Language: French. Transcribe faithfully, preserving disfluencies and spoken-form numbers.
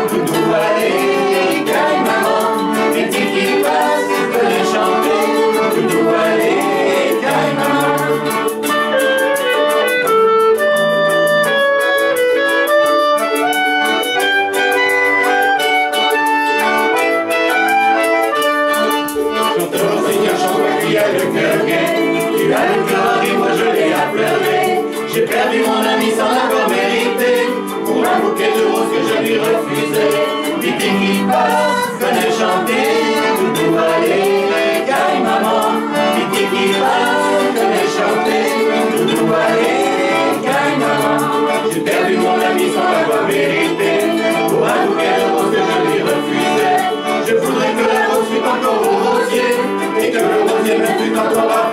Doudou, allez, caille maman, les petits qui passent, venez chanter. Doudou, allez, caille maman. Chanteur, Seigneur, chante-moi qui a le cœur gai. Tu as le cœur et moi je l'ai à pleurer. J'ai perdu mon ami sans l'avoir mérité, pour un bouquet de roses que je lui refusais. Pipi qui passe, venez chanter. Doudou, allez, caille maman. Pipi qui passe, venez chanter. Doudou, allez, caille maman. J'ai perdu mon ami sans l'avoir mérité, pour un bouquet de roses que je lui refusais. Je voudrais que la rose fût encore au rosier, et que le rosier même fût encore à